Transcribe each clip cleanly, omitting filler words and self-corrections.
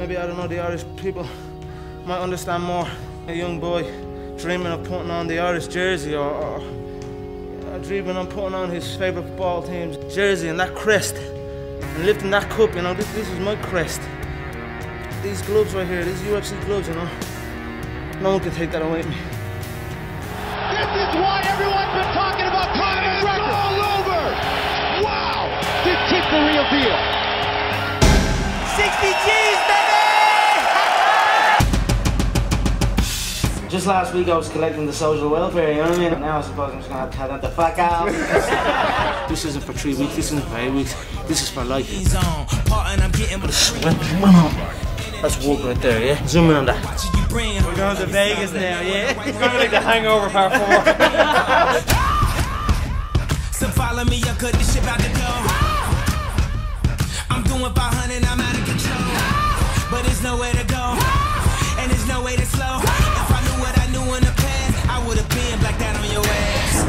Maybe, I don't know, the Irish people might understand more. A young boy dreaming of putting on the Irish jersey or dreaming of putting on his favourite football team's jersey and that crest and lifting that cup, you know, this is my crest. These gloves right here, these UFC gloves, you know, no one can take that away from me. This is why everyone's been talking about Conor McGregor. It's all over! Wow! This kid's the real deal. 60 G's, baby! Just last week I was collecting the social welfare, you know what I mean? Now I suppose I'm just gonna have to tell them to fuck out. This isn't for 3 weeks, this isn't for 8 weeks, this is for life. That's work right there, yeah? Zoom in on that. We're going to Vegas now, yeah? It's going to be like the Hangover Part 4. So follow me, I cut this shit out the door. I'm doing 500, I'm out of control. But there's nowhere to go, and there's no way to slow. If I knew what I knew in the past, I would have been like that on your ass.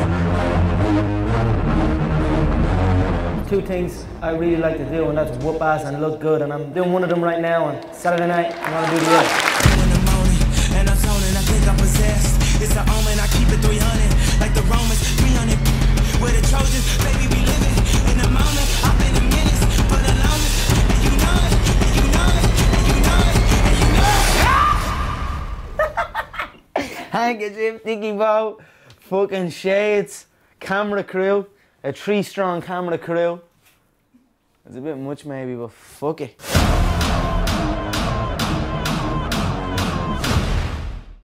Two things I really like to do, and that's whoop ass and look good, and I'm doing one of them right now on Saturday night. I'm gonna do the other. In the morning, and I'm zoning, I think I'm possessed. It's an omen, I keep it 300, like the Romans, 300. We're the Trojans, baby, we living in the moment. I've been in minutes for the longest, and you know it, and you know it, and you know it, and you know it. Handkerchief, Dicky Bow, fucking shades, camera crew, a 3-strong camera crew. It's a bit much maybe, but fuck it.